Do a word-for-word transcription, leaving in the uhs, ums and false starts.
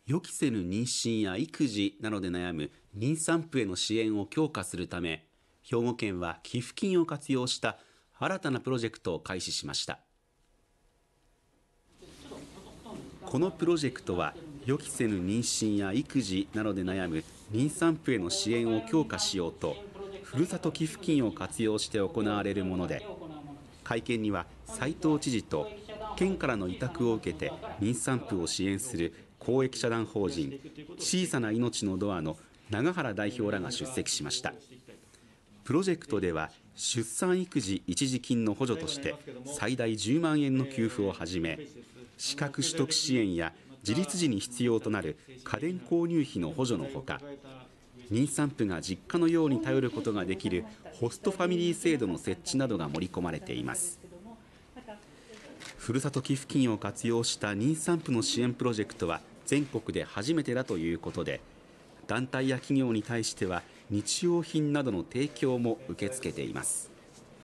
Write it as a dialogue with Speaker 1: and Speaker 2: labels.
Speaker 1: 予期せぬ妊娠や育児などで悩む妊産婦への支援を強化するため、兵庫県は寄付金を活用した新たなプロジェクトを開始しました。このプロジェクトは、予期せぬ妊娠や育児などで悩む妊産婦への支援を強化しようと、ふるさと寄付金を活用して行われるもので、会見には斉藤知事と県からの委託を受けて妊産婦を支援する公益社団法人小さな命のドアの永原代表らが出席しました。プロジェクトでは出産育児一時金の補助として最大じゅうまんえんの給付をはじめ、資格取得支援や自立時に必要となる家電購入費の補助のほか、妊産婦が実家のように頼ることができるホストファミリー制度の設置などが盛り込まれています。ふるさと寄付金を活用した妊産婦の支援プロジェクトは全国で初めてだということで、団体や企業に対しては日用品などの提供も受け付けています。